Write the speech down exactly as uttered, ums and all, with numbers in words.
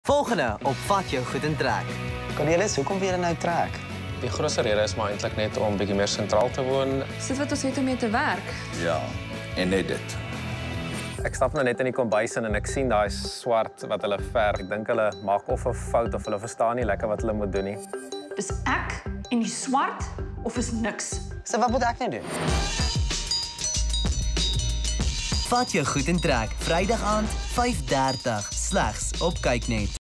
Volgende op Vat jou goed in trek. Cornelis, hoekom wil jy nou trek? Die grootste rede is maar eintlik net om bietjie meer sentraal te woon. Dis wat ons het om mee te werk. Ja, en net dit. Ek stap nou net in die kombuis in en ek sien daai swart wat hulle verf. Ek dink hulle maak of 'n fout of hulle verstaan nie lekker wat hulle moet doen nie. Dis ek en die swart of is niks? So wat moet ek nou doen? Vat jou goed in trek, Vrydag aand vyf dertig slegs op Kyknet.